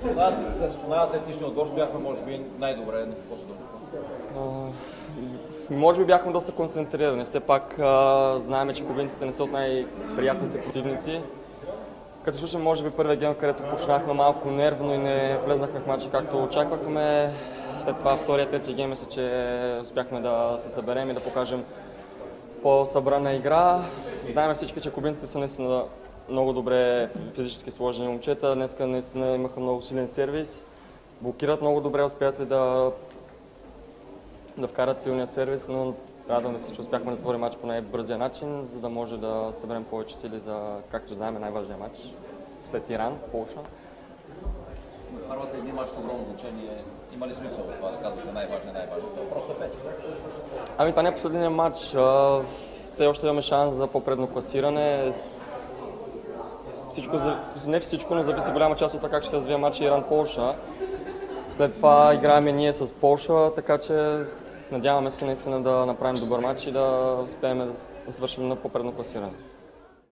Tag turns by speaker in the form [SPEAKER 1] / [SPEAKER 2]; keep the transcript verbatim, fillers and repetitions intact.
[SPEAKER 1] Националната етнични отбор стояхме, може би, най-добре. Какво се
[SPEAKER 2] А, Може би бяхме доста концентрирани. Все пак а, знаем, че кубинците не са от най-приятните противници. Като слушам, може би първия гейм, където почнахме малко нервно и не влезнахме в матча както очаквахме. След това втория, трети гейм, мисля, че успяхме да се съберем и да покажем по-събрана игра. Знаем всички, че кубинците са наистина много добре физически сложени момчета. Днеска наистина имаха много силен сервис. Блокират много добре, успеят ли да, да вкарат силния сервис, но радваме се, че успяхме да свършим матч по най-бързия начин, за да може да съберем повече сили за, както знаем, най-важния матч след Иран, Полша.
[SPEAKER 1] Първата един матч с огромно значение. Има ли смисъл от това да казвате най-важно, най-важно? Просто пет.
[SPEAKER 2] Ами това не е последния матч. Все още имаме шанс за по-предно класиране. Всичко, не всичко, но зависи голяма част от това как ще се развие матч Иран-Полша. След това играем и ние с Полша, така че надяваме се наистина да направим добър матч и да успеем да свършим на по-предно класиране.